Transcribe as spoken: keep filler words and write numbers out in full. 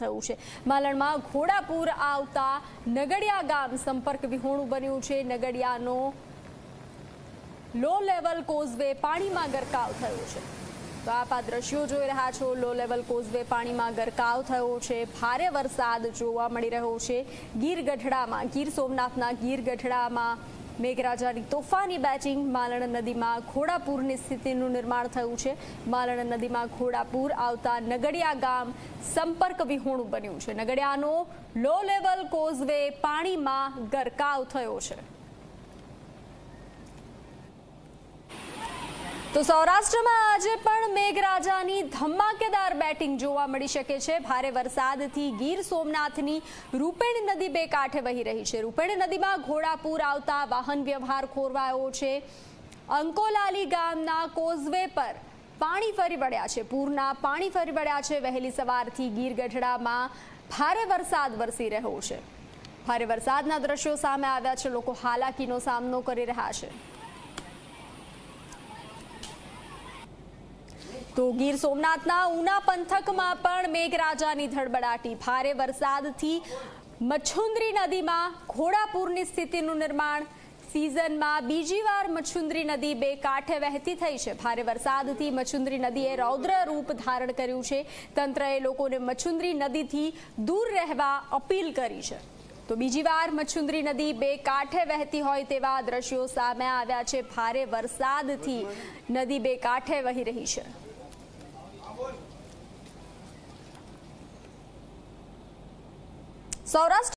થયું છે। માલણમાં ઘોડાપુર આવતા નગડિયા ગામ સંપર્ક વિહોણું બન્યું છે। નગડિયાનો લો લેવલ કોઝવે પાણીમાં ગરકાવ થયો છે। તો આપ આ દ્રશ્યો જોઈ રહ્યા છો। લો લેવલ કોઝવે પાણીમાં ગરકાવ થયો છે। ભારે વરસાદ જોવા મળી રહ્યો છે। ગીર ગઢડામાં ગીર સોમનાથના ગીર ગઢડામાં મેઘરાજાની તોફાની બેટિંગ। માલણ નદીમાં ઘોડાપુરની સ્થિતિનું નિર્માણ થયું છે। માલણ નદીમાં ઘોડાપુર આવતા નગડિયા ગામ સંપર્ક વિહોણું બન્યું છે। નગડિયાનો લો લેવલ કોઝવે પાણીમાં ગરકાવ થયો છે। તો સૌરાષ્ટ્રમાં આજે પણ મેઘરાજાની ધમાકેદાર બેટિંગ જોવા મળી શકે છે। ભારે વરસાદથી ગીર સોમનાથની રૂપેણ નદી બે કાંઠે વહી રહી છે। રૂપેણ નદીમાં ઘોડાપુર આવતા વાહન વ્યવહાર ખોરવાયો છે। અંકોલાલી ગામના કોઝવે પર પાણી ફરી વળ્યા છે। પૂરના પાણી ફરી વળ્યા છે। વહેલી સવારથી ગીર ગઢડામાં ભારે વરસાદ વરસી રહ્યો છે। ભારે વરસાદના દ્રશ્યો સામે આવ્યા છે। લોકો હાલાકીનો સામનો કરી રહ્યા છે। તો ગીર સોમનાથના ઉના પંથકમાં પણ મેઘરાજાની ધડબડાટી। ભારે વરસાદથી મચ્છુંદરી નદીમાં ઘોડાપુરની સ્થિતિનું નિર્માણ। સિઝનમાં બીજી વાર મચ્છુંદરી નદી બે કાંઠે વહેતી થઈ છે। ભારે વરસાદથી મચ્છુંદરી નદીએ રૌદ્ર રૂપ ધારણ કર્યું છે। તંત્રએ લોકોને મચ્છુંદરી નદીથી દૂર રહેવા અપીલ કરી છે। તો બીજી વાર મચ્છુંદરી નદી બે કાંઠે વહેતી હોય તેવા દ્રશ્યો સામે આવ્યા છે। ભારે વરસાદથી નદી બે કાંઠે વહી રહી છે। સૌરાષ્ટ્ર